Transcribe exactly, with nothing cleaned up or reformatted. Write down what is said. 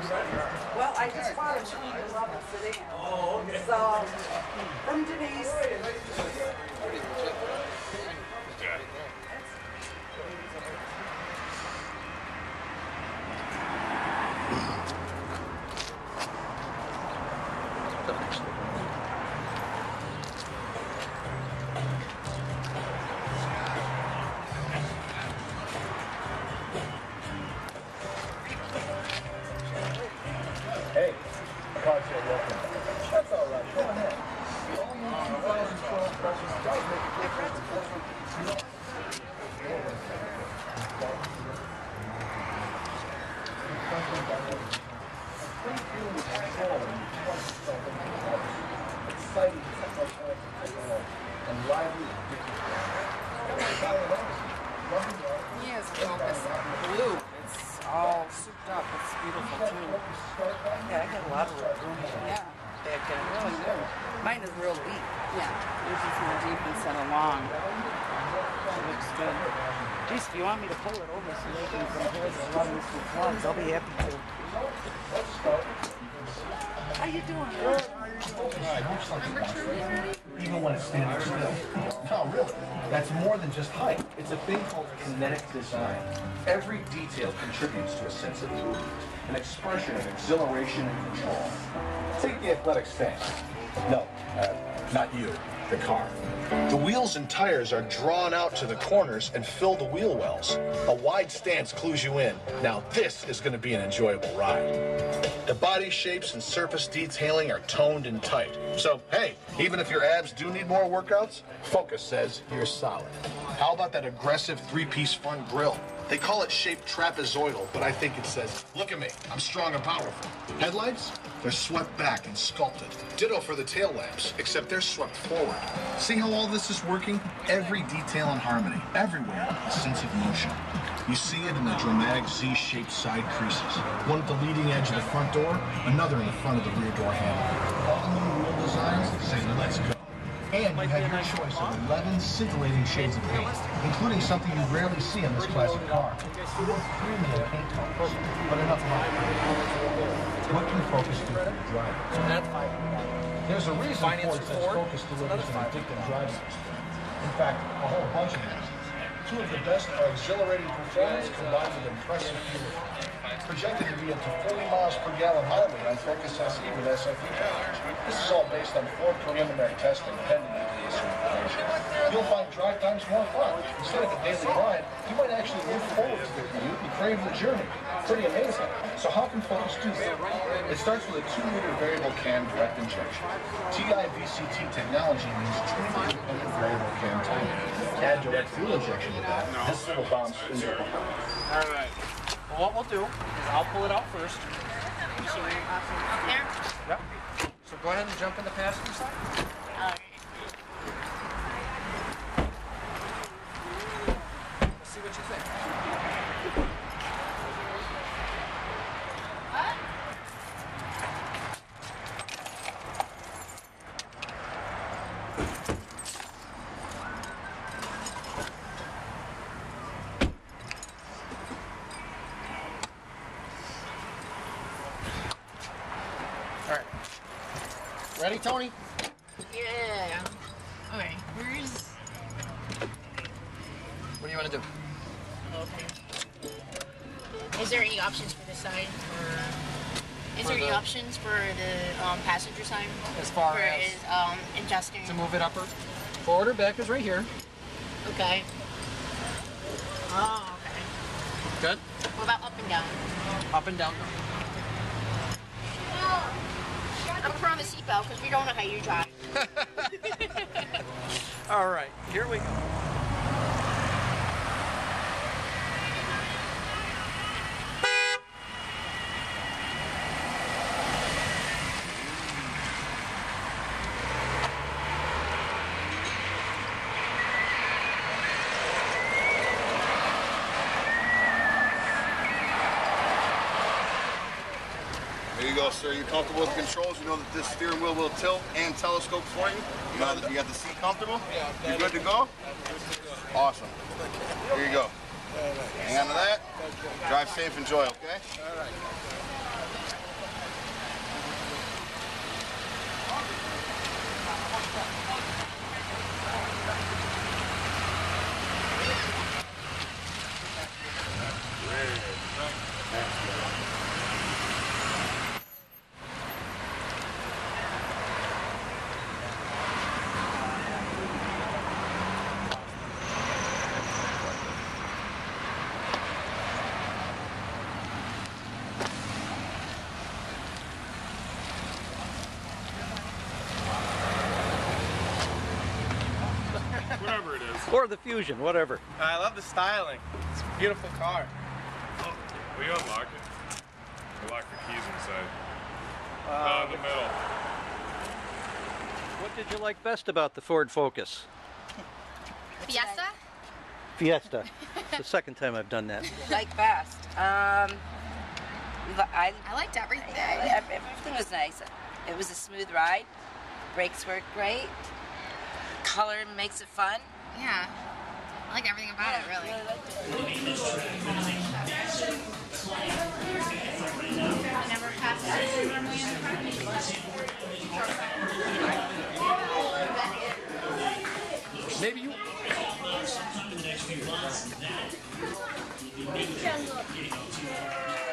Well, I just bought a two eleven sedan. Oh, okay. So, from Denise. Hey, car's here, welcome. That's all right, go ahead. The all-new two thousand twelve Cortese does make a difference. Exciting and lively. Yes, it's blue. It's all souped up. It's beautiful too. Yeah, I got a lot of room. Yeah, Back in. really do. Mine is real deep. Yeah, yours is more deep instead of long. It looks good. Geez, if you want me to pull it over so they can compare the elevens to twelves, I'll be happy to. How you doing? Even when it's standing still. No, really. That's more than just height. It's a thing called kinetic design. Every detail contributes to a sense of movement, an expression of exhilaration and control. Take the athletic stance. No, uh, not you, the car. The wheels and tires are drawn out to the corners and fill the wheel wells. A wide stance clues you in. Now this is going to be an enjoyable ride. The body shapes and surface detailing are toned and tight. So, hey, even if your abs do need more workouts, Focus says you're solid. How about that aggressive three-piece front grille? They call it shaped trapezoidal, but I think it says, look at me, I'm strong and powerful. Headlights? They're swept back and sculpted. Ditto for the tail lamps, except they're swept forward. See how all this is working? Every detail in harmony, everywhere, a sense of motion. You see it in the dramatic Z-shaped side creases. One at the leading edge of the front door, another in the front of the rear door handle. All new wheel designs say, let's go. And you have your choice of eleven scintillating shades of paint, including something you rarely see on this classic car. Premium paint colors, but enough light. What can Focus do for the driver? There's a reason Ford says Focus delivers an addictive driving experience. In fact, a whole bunch of reasons. Two of the best are exhilarating performance combined with impressive fuel. Projected to be up to forty miles per gallon highway on Focus S E with S F E package. This is all based on Ford preliminary testing pending E P A certification. You'll find drive times more fun. Instead of a daily ride, you might actually look forward to the commute and crave the journey. Pretty amazing. So how can Focus do that? It starts with a two liter variable cam direct injection. T I V C T technology means truly independent variable cam timing. Add direct fuel injection to that. This little bounce is your All right. Well, what we'll do is I'll pull it out first. Up there? Yep. So go ahead and jump in the passenger side. All right. Let's see what you think. Ready, Tony? Yeah. Okay. Where's? What do you want to do? Okay. Is there any options for this side? Or is For there any the- options for the um, passenger side? As far for as- is, um, adjusting? To move it up or forward or back is right here. Okay. Oh, okay. Good. What about up and down? Up and down. I'm gonna put on the seatbelt because we don't know how you drive. All right, here we go. There you go, sir. You're comfortable with the controls. You know that this steering wheel will tilt and telescope for you. You got the, you got the seat comfortable? You good to go? Awesome. Here you go. Hang on to that. Drive safe, enjoy, okay? All right. Or the Fusion, whatever. I love the styling. It's a beautiful car. Oh, will you unlock it? Lock the keys inside. Uh, Uh, in the middle. What did you like best about the Ford Focus? Fiesta? Fiesta. It's the second time I've done that. Like best. Um, I, I liked everything. everything was nice. It was a smooth ride. Brakes worked great. Color makes it fun. Yeah. I like everything about it, really. I really liked it. Never passed it normally in the front. Maybe you. Sometime in the next few months, that will be getting